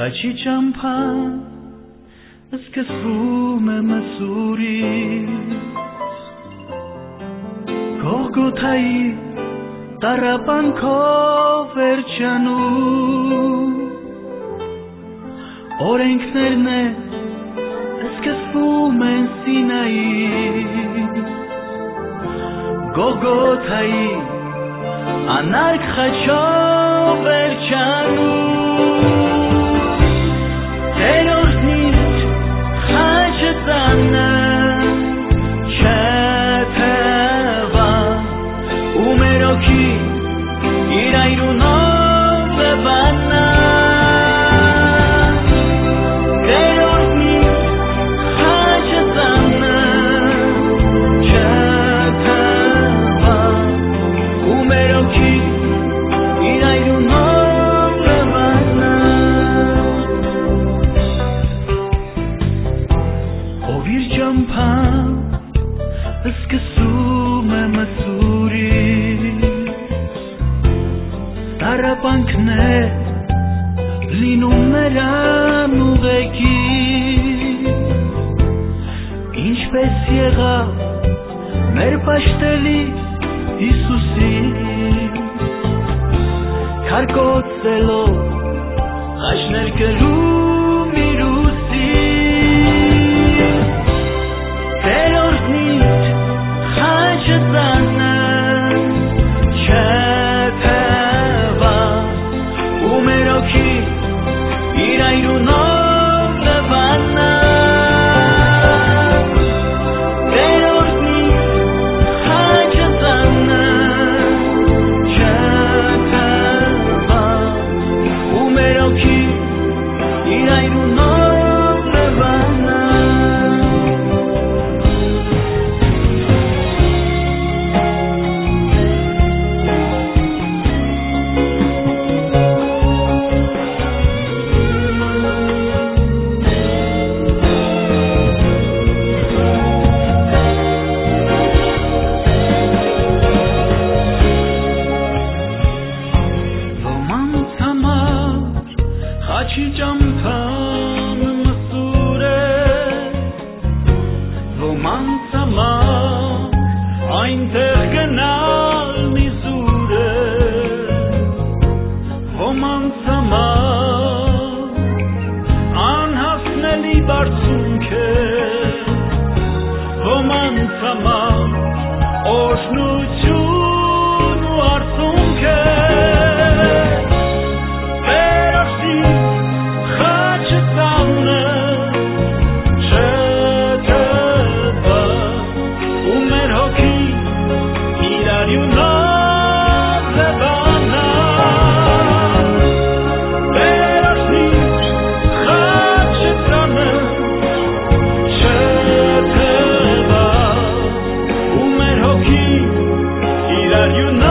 Խաչի ճամփան սկսվում է մսուրից Գողգոթայի տառապանքով վերջանում Օրենքներն սկսվում են Սինայից Գողգոթայի անարգ խաչով վերջանում Տերորնից խաչը ծանը չթվա ու մերոքի իր այրունով վանա Տերորնից խաչը ծանը չթվա ու մերոքի իր այրունով վանա Իր ճամփան սկսում է մսուրից Տառապանքն է լինում նրան ուղեկի Ինչպես եղավ մեր պաշտելի Հիսուսից Քարկոծելով խաչներ կրում իր Տերորնից խաչը ծանը չթվա ու մերոքի իր այրունով վանա Տերորնից խաչը ծանը չթվա ու մերոքի իր այրունով վանա Խաչի ճամփան մսուր է Ոմանց համար այնտեղ գնալ միզուր է Ոմանց համար անհասնելի բարձունք է Ոմանց համար օրհնություն ու արցունք է You know